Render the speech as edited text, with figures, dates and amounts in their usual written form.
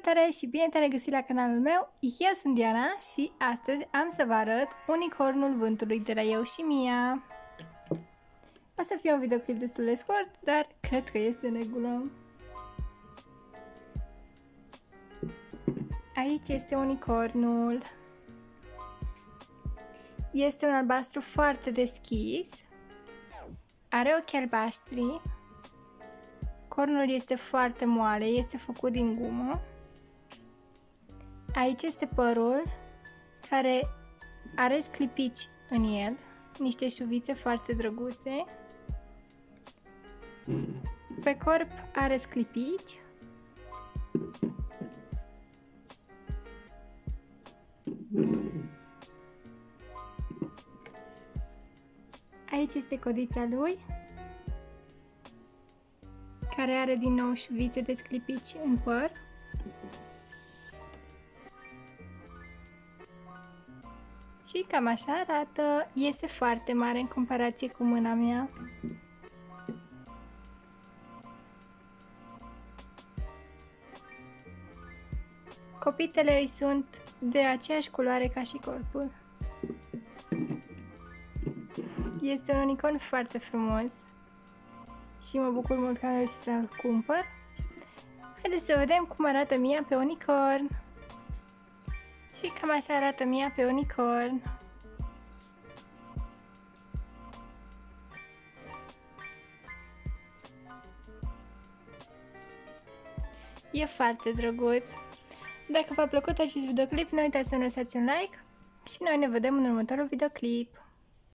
Salutare și bine te-am regăsit la canalul meu, eu sunt Diana și astăzi am să vă arăt unicornul vântului de la eu și Mia. O să fie un videoclip destul de scurt, dar cred că este în regulă. Aici este unicornul. Este un albastru foarte deschis. Are ochi albaștri. Cornul este foarte moale, este făcut din gumă. Aici este părul, care are sclipici în el, niște șuvițe foarte drăguțe. Pe corp are sclipici. Aici este codița lui, care are din nou șuvițe de sclipici în păr. Și cam așa arată. Este foarte mare în comparație cu mâna mea. Copitele îi sunt de aceeași culoare ca și corpul. Este un unicorn foarte frumos și mă bucur mult că am reușit să-l cumpăr. Haideți să vedem cum arată Mia pe unicorn. Și cam așa arată Mia pe unicorn. E foarte drăguț. Dacă v-a plăcut acest videoclip, nu uitați să ne lăsați un like și noi ne vedem în următorul videoclip.